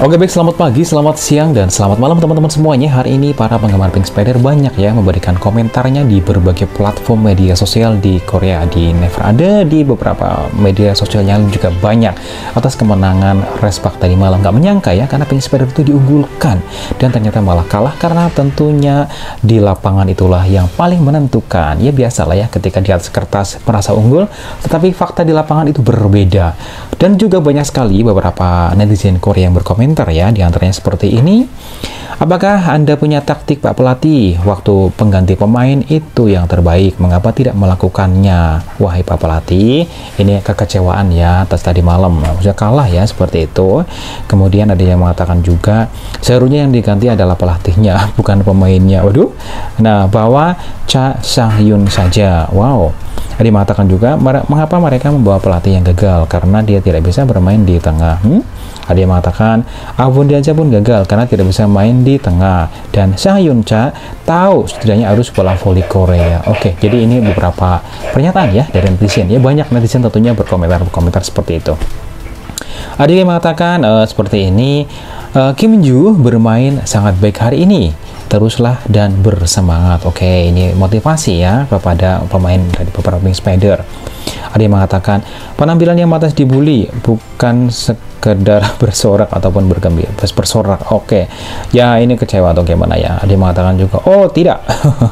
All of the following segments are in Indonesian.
Oke baik, selamat pagi, selamat siang, dan selamat malam teman-teman semuanya. Hari ini para penggemar Pink Spider banyak ya memberikan komentarnya di berbagai platform media sosial di Korea. Di Never ada, di beberapa media sosial yang juga banyak atas kemenangan Respark tadi malam. Nggak menyangka ya, karena Pink Spider itu diunggulkan dan ternyata malah kalah, karena tentunya di lapangan itulah yang paling menentukan. Ya biasalah ya, ketika di atas kertas merasa unggul, tetapi fakta di lapangan itu berbeda. Dan juga banyak sekali beberapa netizen Korea yang berkomentar ya, diantaranya seperti ini. Apakah Anda punya taktik Pak Pelatih waktu pengganti pemain itu yang terbaik? Mengapa tidak melakukannya? Wahai Pak Pelatih, ini kekecewaan ya atas tadi malam. Maksudnya kalah ya, seperti itu. Kemudian ada yang mengatakan juga, seharusnya yang diganti adalah pelatihnya, bukan pemainnya. Waduh. Nah, bawa Cha Sang-hyun saja. Wow. Ada yang mengatakan juga, mengapa mereka membawa pelatih yang gagal? Karena dia tidak bisa bermain di tengah. Ada yang mengatakan, Ahwon aja pun gagal karena tidak bisa main di tengah. Dan Sang-hyun Cha tahu setidaknya harus bola voli Korea. Oke, jadi ini beberapa pernyataan ya dari netizen. Ya banyak netizen tentunya berkomentar seperti itu. Ada yang mengatakan seperti ini, Kim Joo bermain sangat baik hari ini. Teruslah dan bersemangat. Oke, ini motivasi ya kepada pemain dari beberapa Pink Spider. Ada yang mengatakan penampilan yang matas dibully, bukan sekedar bersorak ataupun bergembira. Bersorak. Oke. Ya, ini kecewa atau gimana ya? Ada yang mengatakan juga, oh tidak.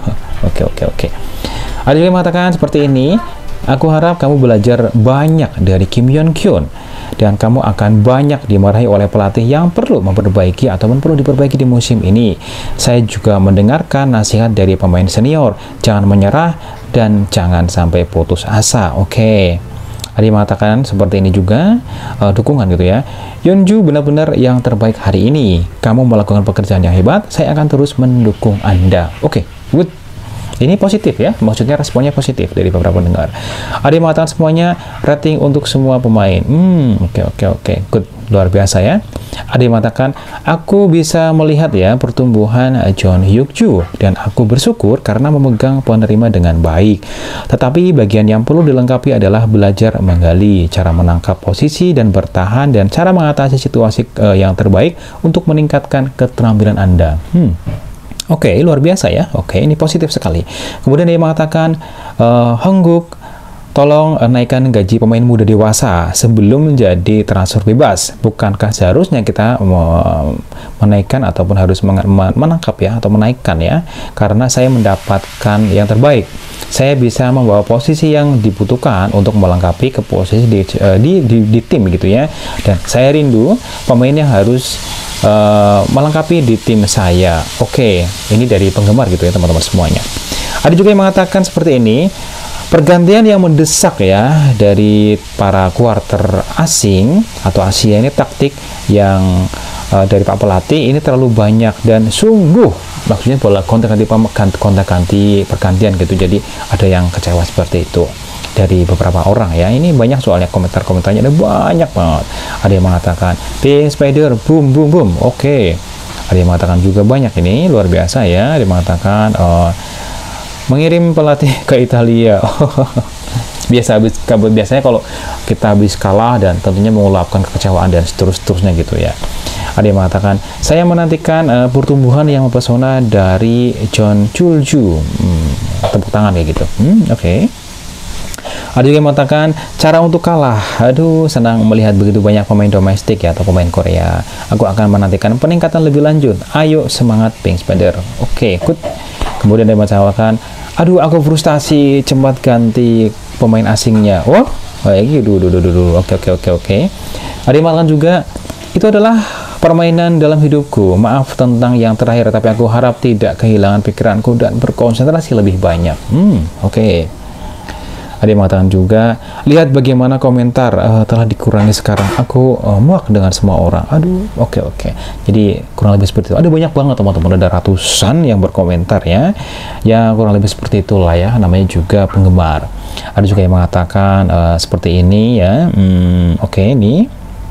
Oke. Ada yang mengatakan seperti ini, aku harap kamu belajar banyak dari Kim Yeon Kyun, dan kamu akan banyak dimarahi oleh pelatih yang perlu memperbaiki ataupun perlu diperbaiki di musim ini. Saya juga mendengarkan nasihat dari pemain senior, jangan menyerah dan jangan sampai putus asa. Oke. Ada yang mengatakan seperti ini juga, dukungan gitu ya. Yeonju benar-benar yang terbaik hari ini. Kamu melakukan pekerjaan yang hebat, saya akan terus mendukung Anda. Oke, good. Ini positif ya, maksudnya responnya positif dari beberapa pendengar. Ada yang mengatakan semuanya rating untuk semua pemain. Oke, good, luar biasa ya. Ada yang mengatakan, aku bisa melihat ya pertumbuhan John Hyuk-joo dan aku bersyukur karena memegang penerima dengan baik. Tetapi bagian yang perlu dilengkapi adalah belajar menggali, cara menangkap posisi dan bertahan, dan cara mengatasi situasi yang terbaik untuk meningkatkan keterampilan Anda. Oke, luar biasa ya. Oke, ini positif sekali. Kemudian dia mengatakan, Hangguk, tolong naikkan gaji pemain muda dewasa sebelum menjadi transfer bebas. Bukankah seharusnya kita menaikkan ataupun harus menangkap ya, atau menaikkan ya? Karena saya mendapatkan yang terbaik. Saya bisa membawa posisi yang dibutuhkan untuk melengkapi ke posisi di tim gitu ya. Dan saya rindu pemain yang harus melengkapi di tim saya. Oke, ini dari penggemar gitu ya teman-teman semuanya. Ada juga yang mengatakan seperti ini, pergantian yang mendesak ya dari para quarter asing atau Asia ini, taktik yang dari Pak Pelatih ini terlalu banyak dan sungguh, maksudnya bola kontak-ganti pergantian gitu. Jadi ada yang kecewa seperti itu dari beberapa orang ya. Ini banyak soalnya komentarnya, ada banyak banget. Ada yang mengatakan Pink Spider boom boom boom. Oke. Ada yang mengatakan juga banyak, ini luar biasa ya. Ada yang mengatakan mengirim pelatih ke Italia. Biasanya kalau kita habis kalah dan tentunya mengulapkan kekecewaan dan seterusnya gitu ya. Ada yang mengatakan, saya menantikan pertumbuhan yang mempesona dari John Chul-ju. Tepuk tangan kayak gitu. Oke. Ada juga yang mengatakan, cara untuk kalah. Aduh, senang melihat begitu banyak pemain domestik ya, atau pemain Korea. Aku akan menantikan peningkatan lebih lanjut. Ayo semangat Pink Spider. Oke, good. Kemudian ada yang mengatakan, aduh aku frustasi, cepat ganti pemain asingnya. Wah, Oke. Ada yang mengatakan juga, itu adalah permainan dalam hidupku. Maaf tentang yang terakhir, tapi aku harap tidak kehilangan pikiranku dan berkonsentrasi lebih banyak. Oke. Ada yang mengatakan juga, lihat bagaimana komentar telah dikurangi sekarang. Aku muak dengan semua orang. Aduh, oke. Jadi kurang lebih seperti itu. Ada banyak banget teman-teman, ada ratusan yang berkomentar ya. Ya kurang lebih seperti itulah ya, namanya juga penggemar. Ada juga yang mengatakan seperti ini ya. Oke, ini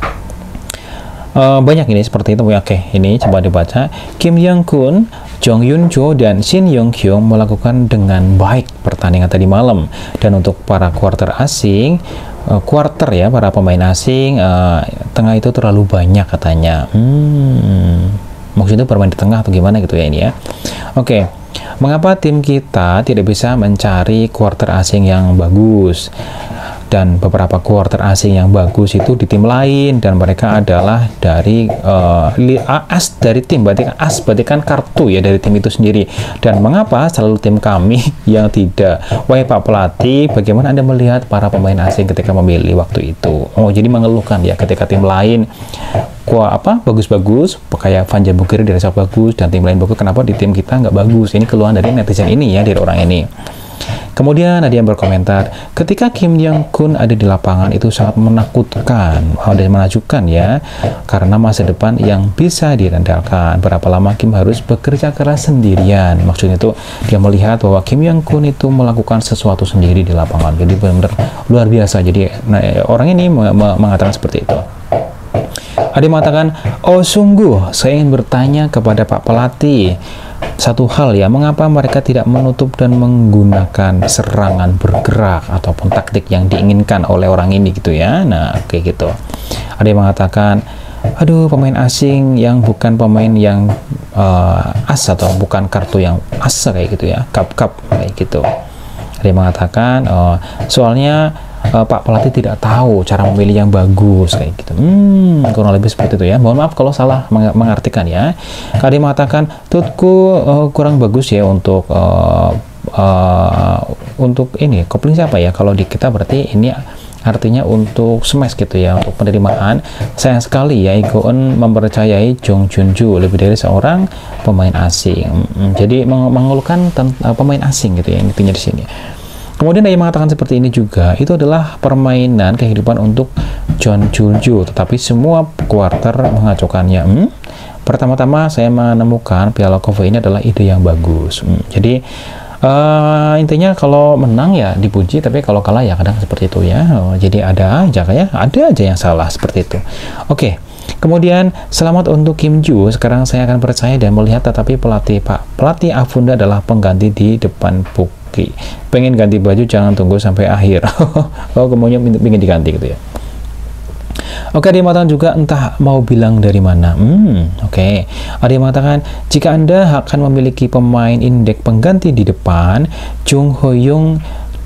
banyak ini seperti itu. Oke, ini coba dibaca. Kim Young-kun, Jong Yun-jo, dan Shin Yong-kyung melakukan dengan baik pertandingan tadi malam. Dan untuk para quarter asing, quarter ya para pemain asing, tengah itu terlalu banyak katanya. Maksudnya bermain di tengah atau gimana gitu ya ini ya. Oke, mengapa tim kita tidak bisa mencari quarter asing yang bagus? Dan beberapa quarter asing yang bagus itu di tim lain, dan mereka adalah dari as dari tim, berarti kan as berarti kan kartu ya dari tim itu sendiri. Dan mengapa selalu tim kami yang tidak? Wahai Pak Pelatih, bagaimana Anda melihat para pemain asing ketika memilih waktu itu? Oh, jadi mengeluhkan ya ketika tim lain bagus-bagus, kayak Van Jambugiri dirasa bagus dan tim lain bagus, kenapa di tim kita nggak bagus? Ini keluhan dari netizen ini ya, dari orang ini. Kemudian ada yang berkomentar, ketika Kim Jong-kun ada di lapangan itu sangat menakutkan dan menakjubkan ya, karena masa depan yang bisa dirandalkan. Berapa lama Kim harus bekerja keras sendirian? Maksudnya itu dia melihat bahwa Kim Jong-kun itu melakukan sesuatu sendiri di lapangan. Jadi benar-benar luar biasa. Jadi orang ini mengatakan seperti itu. Ada yang mengatakan, oh sungguh saya ingin bertanya kepada Pak Pelatih satu hal ya, mengapa mereka tidak menutup dan menggunakan serangan bergerak ataupun taktik yang diinginkan oleh orang ini gitu ya. Nah, kayak gitu. Ada yang mengatakan, aduh pemain asing yang bukan pemain yang as atau bukan kartu yang as kayak gitu ya, cup kayak gitu. Ada yang mengatakan, soalnya Pak Pelatih tidak tahu cara memilih yang bagus kayak gitu. Kurang lebih seperti itu ya. Mohon maaf kalau salah mengartikan ya. Kali mengatakan tutku kurang bagus ya untuk ini kopling siapa ya? Kalau di kita berarti ini artinya untuk smash gitu ya, untuk penerimaan. Sayang sekali ya Iko-eun mempercayai Jong Jun-ju lebih dari seorang pemain asing. Jadi mengeluhkan pemain asing gitu ya intinya di sini. Kemudian ada yang mengatakan seperti ini juga, itu adalah permainan kehidupan untuk Jong Jun-ju, tetapi semua quarter mengacaukannya. Pertama-tama saya menemukan Piala KOFA ini adalah ide yang bagus. Jadi intinya kalau menang ya dipuji, tapi kalau kalah ya kadang seperti itu ya. Jadi ada aja yang salah seperti itu. Oke. Kemudian selamat untuk Kim Ju. Sekarang saya akan percaya dan melihat, tetapi pelatih Afunda adalah pengganti di depan Puki. Pengen ganti baju jangan tunggu sampai akhir. Oh, kemudian ingin diganti gitu ya. Oke, dia mengatakan juga entah mau bilang dari mana. Oke. Ada yang mengatakan jika Anda akan memiliki pemain indeks pengganti di depan, Jung Ho-young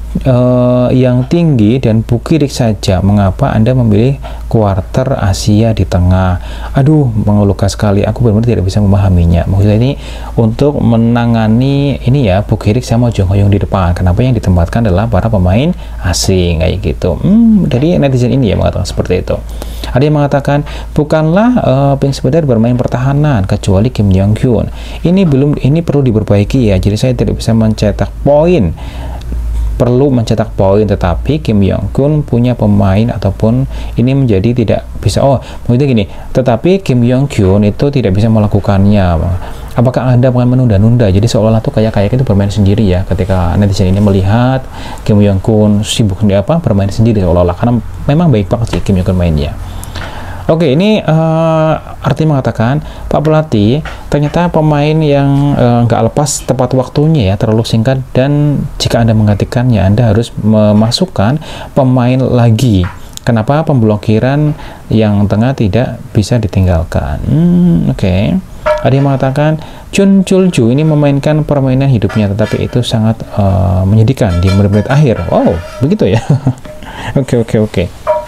yang tinggi dan Bukirik saja, mengapa Anda memilih quarter Asia di tengah? Aduh, mengeluhkan sekali, aku benar-benar tidak bisa memahaminya. Maksudnya ini untuk menangani ini ya, Bukirik sama Jung Ho-young di depan, kenapa yang ditempatkan adalah para pemain asing kayak gitu. Dari netizen ini ya mengatakan seperti itu. Ada yang mengatakan bukanlah Pink Spider bermain pertahanan kecuali Kim Jong-hyun. Ini perlu diperbaiki ya. Jadi saya tidak bisa mencetak poin. Perlu mencetak poin, tetapi Kim Jong-kun punya pemain ataupun ini menjadi tidak bisa. Oh, maksudnya gini, tetapi Kim Jong-kyun itu tidak bisa melakukannya. Apakah Anda akan menunda-nunda? Jadi seolah-olah tuh kayak itu bermain sendiri ya, ketika netizen ini melihat Kim Jong-kun sibuk bermain sendiri seolah-olah, karena memang baik banget sih Kim Jong-kun mainnya. Oke, ini artinya mengatakan Pak Pelatih ternyata pemain yang nggak lepas tepat waktunya ya, terlalu singkat, dan jika Anda menggantikannya Anda harus memasukkan pemain lagi. Kenapa pemblokiran yang tengah tidak bisa ditinggalkan? Oke. Ada yang mengatakan Chun Chul-ju ini memainkan permainan hidupnya, tetapi itu sangat menyedihkan di menit-menit akhir. Wow, begitu ya. Oke.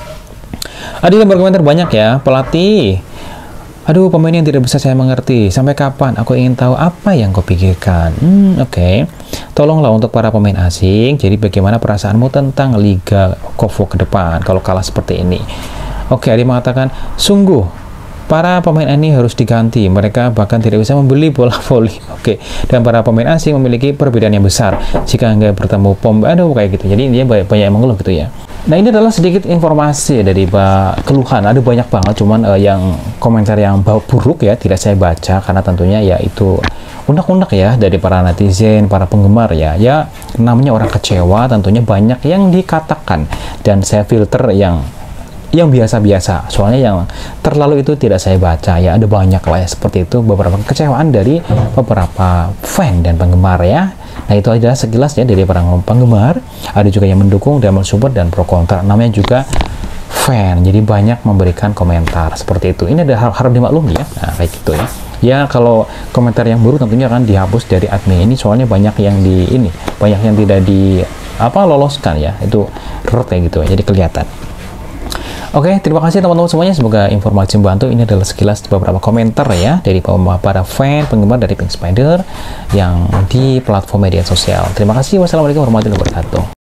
Ada yang berkomentar banyak ya, pelatih. Aduh, pemain yang tidak bisa saya mengerti. Sampai kapan? Aku ingin tahu apa yang kau pikirkan. Oke. Tolonglah untuk para pemain asing. Jadi bagaimana perasaanmu tentang Liga KOFA ke depan kalau kalah seperti ini? Oke, ada yang mengatakan, sungguh para pemain ini harus diganti. Mereka bahkan tidak bisa membeli bola voli. Oke. Dan para pemain asing memiliki perbedaan yang besar jika nggak bertemu kayak gitu. Jadi dia banyak yang mengeluh gitu ya. Nah, ini adalah sedikit informasi dari keluhan. Ada banyak banget, cuman yang komentar yang buruk ya tidak saya baca karena tentunya ya itu unek-unek ya dari para netizen, para penggemar ya. Ya namanya orang kecewa, tentunya banyak yang dikatakan dan saya filter yang biasa-biasa. Soalnya yang terlalu itu tidak saya baca ya. Ada banyak lah ya seperti itu, beberapa kekecewaan dari beberapa fan dan penggemar ya. Nah, itu adalah sekilas ya dari para penggemar. Ada juga yang mendukung dan mensupport dan pro kontra. Namanya juga fan, jadi banyak memberikan komentar seperti itu. Ini ada harap dimaklumi ya. Nah, kayak gitu ya. Ya, kalau komentar yang buruk tentunya akan dihapus dari admin ini, soalnya banyak yang banyak yang tidak loloskan ya. Itu kayak gitu, jadi kelihatan. Oke, terima kasih teman-teman semuanya. Semoga informasi membantu. Ini adalah sekilas beberapa komentar ya dari para fan penggemar dari Pink Spider yang di platform media sosial. Terima kasih. Wassalamualaikum warahmatullahi wabarakatuh.